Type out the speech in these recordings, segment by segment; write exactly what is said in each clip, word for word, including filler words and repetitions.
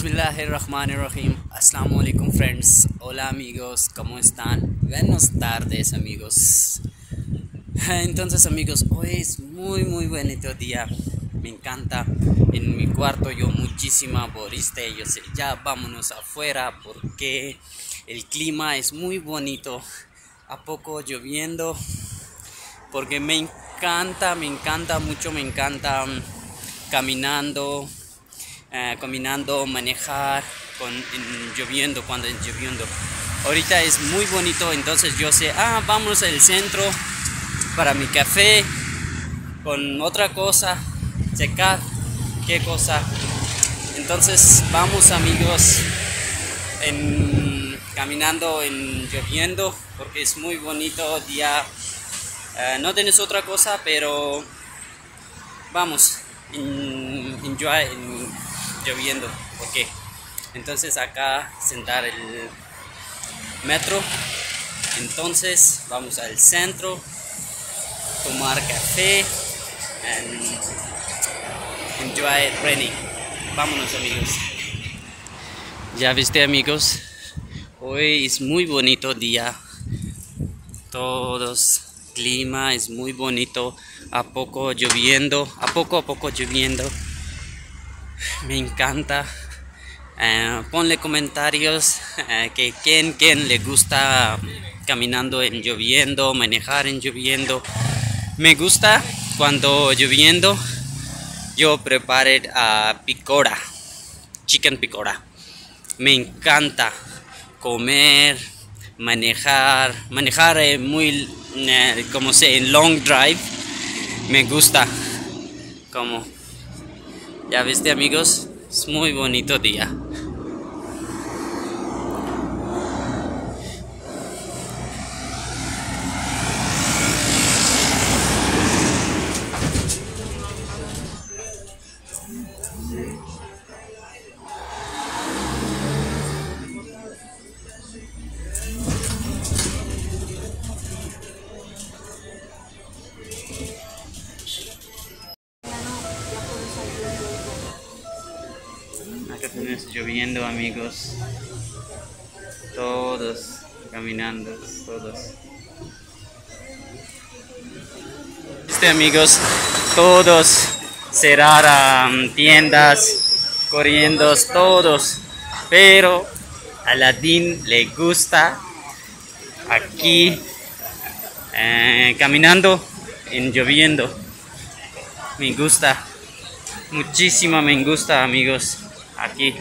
Bismillahirrahmanirrahim. Assalamu alaikum friends. Hola amigos, ¿cómo están? Buenas tardes amigos. Entonces amigos, hoy es muy muy bonito día. Me encanta. En mi cuarto yo muchísima boriste. Yo sé, ya vámonos afuera porque el clima es muy bonito. A poco lloviendo. Porque me encanta, me encanta mucho, me encanta um, caminando. Uh, caminando, manejar con, en, lloviendo, cuando es lloviendo. Ahorita es muy bonito, entonces yo sé, ah, vamos al centro para mi café, con otra cosa, checar qué cosa. Entonces vamos amigos, en, caminando en lloviendo, porque es muy bonito día. Uh, no tienes otra cosa, pero vamos, en, enjoy, en, lloviendo, ok. Entonces acá sentar el metro. Entonces vamos al centro, tomar café and enjoy raining. Vámonos amigos. Ya viste amigos, hoy es muy bonito día. Todos, clima es muy bonito. A poco lloviendo, a poco a poco lloviendo. Me encanta. Uh, ponle comentarios uh, que quién, quién le gusta caminando en lloviendo, manejar en lloviendo. Me gusta cuando lloviendo yo prepare a uh, picora, chicken picora. Me encanta comer, manejar, manejar eh, muy, eh, como sé, en long drive. Me gusta como. Ya viste amigos, es muy bonito día. Acá tenemos lloviendo amigos, todos caminando, todos. Este amigos, todos cerraron tiendas, corriendo todos, pero a Ladín le gusta aquí eh, caminando en lloviendo. Me gusta, muchísimo me gusta amigos. Aquí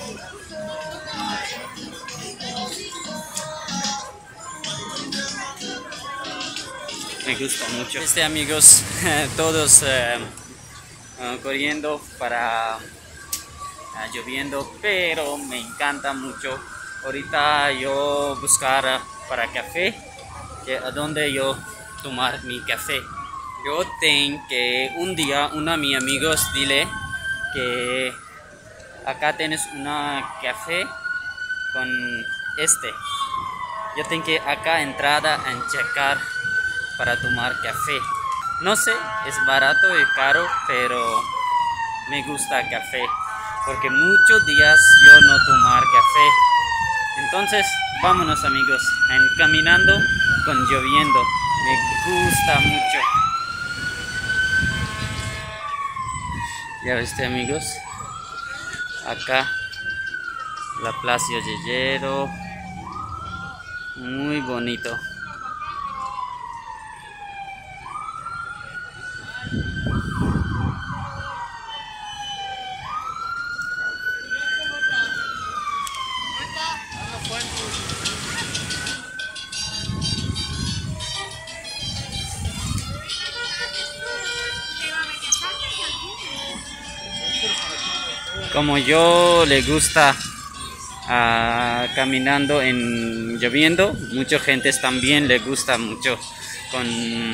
me gusta mucho este amigos. Todos uh, uh, corriendo para uh, lloviendo, pero me encanta mucho. Ahorita yo buscar uh, para café, que a donde yo tomar mi café. Yo tengo que un día uno de mis amigos dile que acá tienes una café con este. Yo tengo que acá entrada en checar para tomar café. No sé, es barato y caro, pero me gusta café. Porque muchos días yo no tomar café. Entonces, vámonos amigos, en caminando con lloviendo. Me gusta mucho. Ya viste amigos. Acá la Plaza Yeyero, muy bonito. Como yo le gusta uh, caminando en lloviendo, mucha gente también le gusta mucho con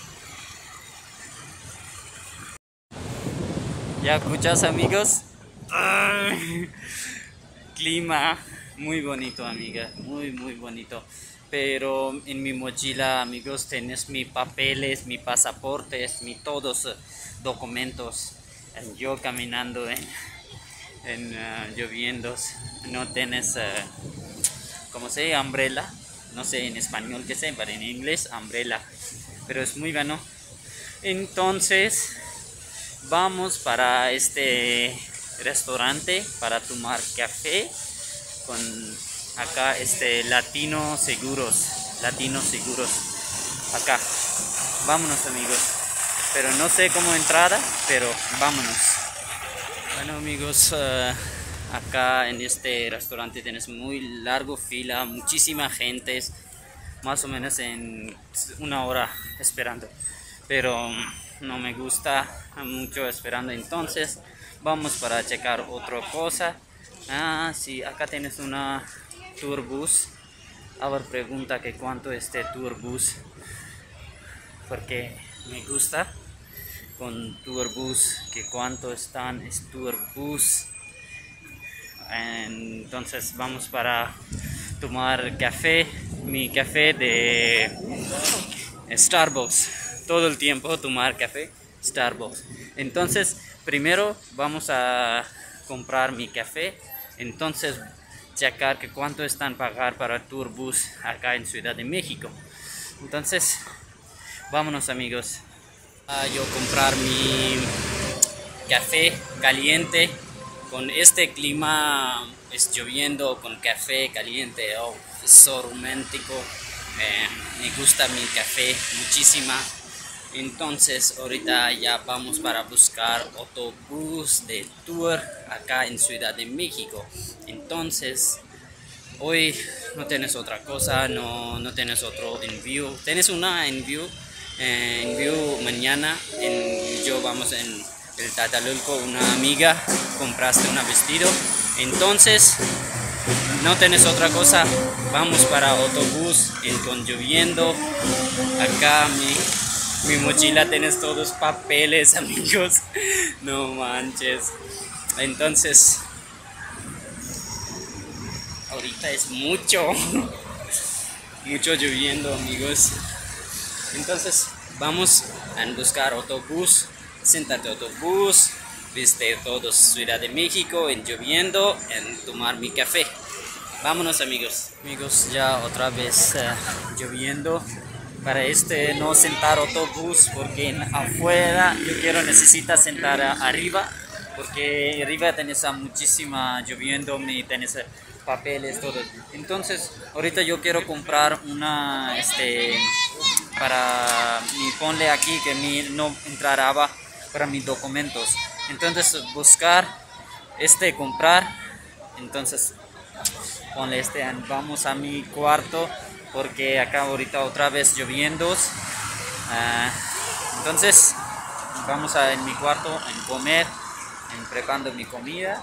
¿Ya escuchas amigos? Ay, clima muy bonito, amiga, muy muy bonito. Pero en mi mochila, amigos, tienes mis papeles, mi pasaportes, mi todos eh, documentos. Eh, Yo caminando en, en uh, lloviendo, no tienes, uh, ¿cómo se llama? Umbrella. No sé en español qué sé, pero en inglés umbrella. Pero es muy bueno. Entonces vamos para este restaurante para tomar café con acá este Latino Seguros, Latino Seguros, acá. Vámonos, amigos, pero no sé cómo entrada, pero vámonos. Bueno, amigos, uh, acá en este restaurante tienes muy largo fila, muchísima gente, más o menos en una hora esperando, pero no me gusta mucho esperando, entonces vamos para checar otra cosa. Ah, sí, acá tienes una tourbus. Ahora pregunta que cuánto este tourbus, porque me gusta con tourbus que cuánto están es tourbus. Entonces vamos para tomar café, mi café de Starbucks, todo el tiempo tomar café Starbucks. Entonces primero vamos a comprar mi café, entonces checar que cuánto están pagar para tourbus acá en Ciudad de México. Entonces vámonos, amigos, a yo comprar mi café caliente. Con este clima es lloviendo con café caliente, oh, es so romántico. Eh, me gusta mi café muchísima. Entonces ahorita ya vamos para buscar autobús de tour acá en Ciudad de México. Entonces hoy no tienes otra cosa, no, no tienes otro envío. Tienes una envío, eh, envío mañana. En, yo vamos en el Tatalulco, una amiga compraste un vestido, entonces no tienes otra cosa, vamos para autobús en, con lloviendo. Acá mi, mi mochila tienes todos papeles, amigos, no manches. Entonces ahorita es mucho mucho lloviendo, amigos. Entonces vamos a buscar autobús. Sentate autobús, viste todos Ciudad de México en lloviendo, en tomar mi café. Vámonos, amigos. Amigos, ya otra vez uh, lloviendo. Para este no sentar autobús porque en afuera yo quiero necesita sentar a, arriba porque arriba tenés a muchísima lloviendo, ni tenés papeles, todo. Entonces ahorita yo quiero comprar una este para mi ponle aquí que mi no entrará para mis documentos. Entonces buscar este comprar, entonces ponle este, vamos a mi cuarto porque acá ahorita otra vez lloviendo. Uh, entonces vamos a en mi cuarto en comer, en preparando mi comida,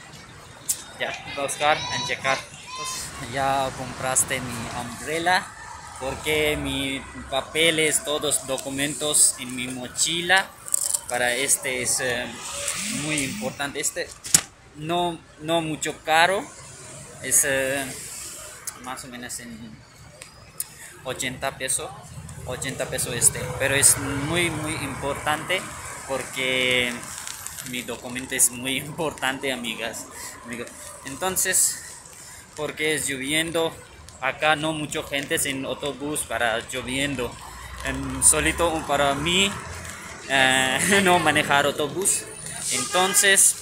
ya buscar en checar. Entonces, ya compraste mi umbrella porque mis papeles, todos documentos en mi mochila. Para este es eh, muy importante. Este no, no mucho caro, es eh, más o menos en ochenta pesos, ochenta pesos este, pero es muy muy importante porque mi documento es muy importante, amigas, amigos. Entonces, porque es lloviendo, acá no mucha gente en autobús para lloviendo, en solito para mí. Uh, no manejar autobús. Entonces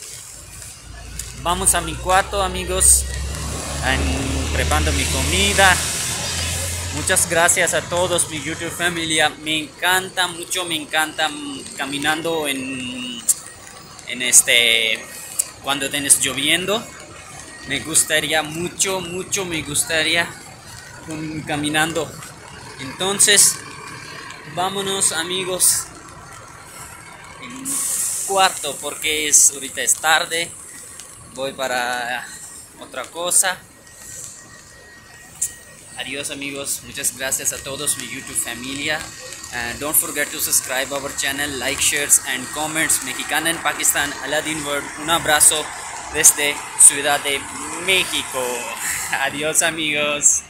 vamos a mi cuarto, amigos, en, preparando mi comida. Muchas gracias a todos mi YouTube familia, me encanta mucho, me encanta caminando en, en este cuando tienes lloviendo. Me gustaría mucho, mucho me gustaría um, caminando. Entonces vámonos, amigos, en cuarto porque es ahorita es tarde, voy para otra cosa. Adiós, amigos, muchas gracias a todos mi YouTube familia. Uh, don't forget to subscribe our channel, like, shares and comments. Mexicana en Pakistan, Aladdin World. Un abrazo desde Ciudad de México. Adiós amigos.